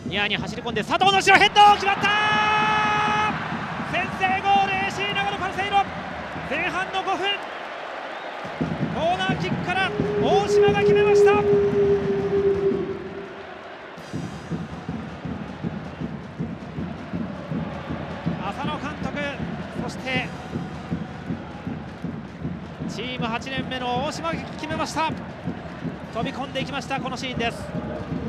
ニアに走り込んで佐藤の後ろヘッド決まった。先制ゴール AC 長野パルセイロ、前半の5分、コーナーキックから大島が決めました。浅野監督、そしてチーム8年目の大島が決めました。飛び込んでいきました、このシーンです。